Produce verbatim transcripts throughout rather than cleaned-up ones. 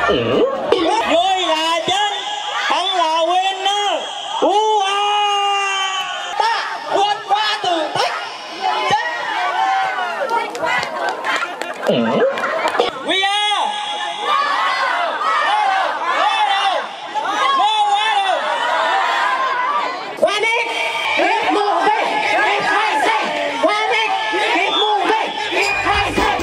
Người là chân, thắng là winner. Ua, ta vượt qua thử thách. We are. Wanek, keep moving, keep rising. Wanek, keep moving, keep rising.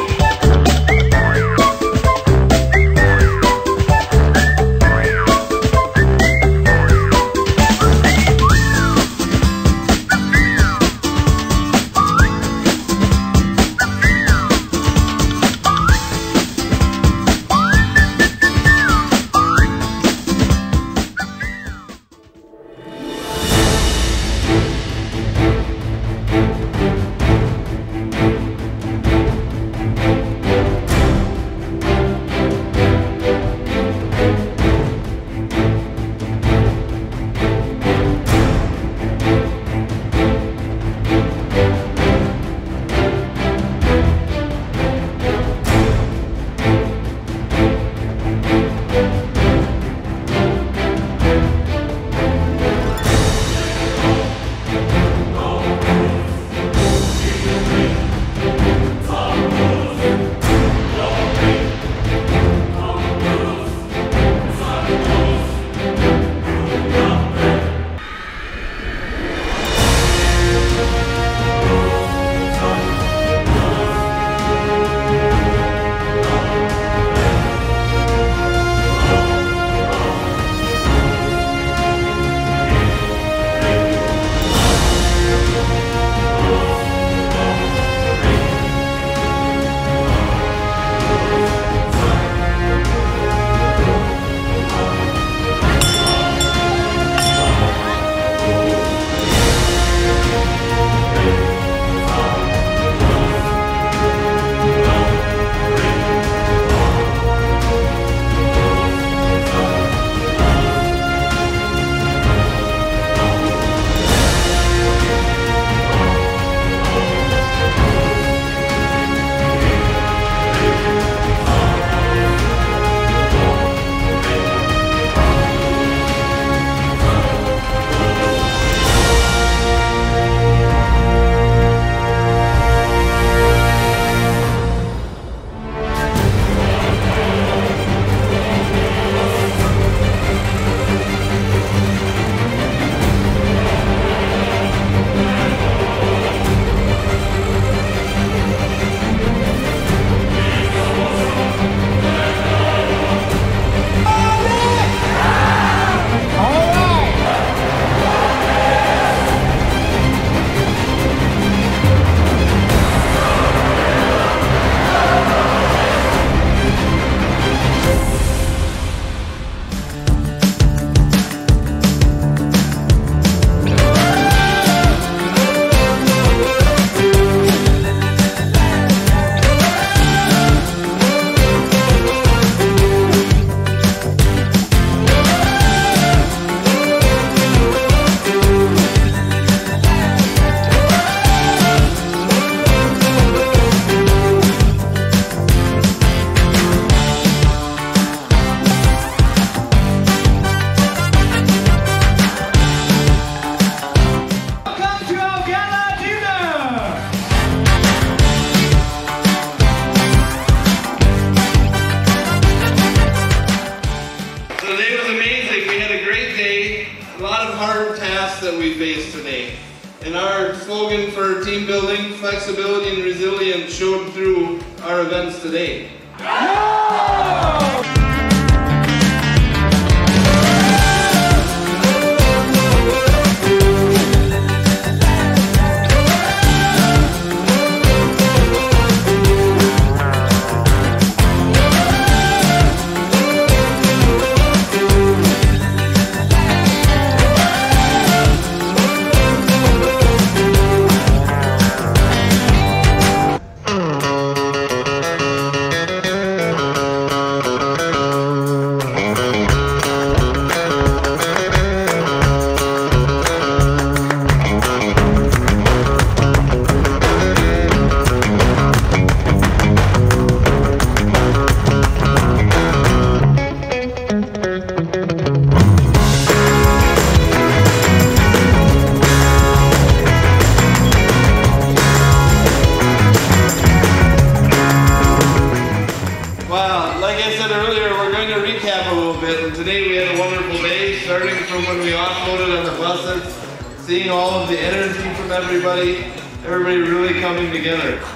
that we face today. And our slogan for team building, flexibility and resilience showed through our events today. like I said earlier, we're going to recap a little bit. And today we had a wonderful day, starting from when we offloaded on the buses, seeing all of the energy from everybody, everybody really coming together.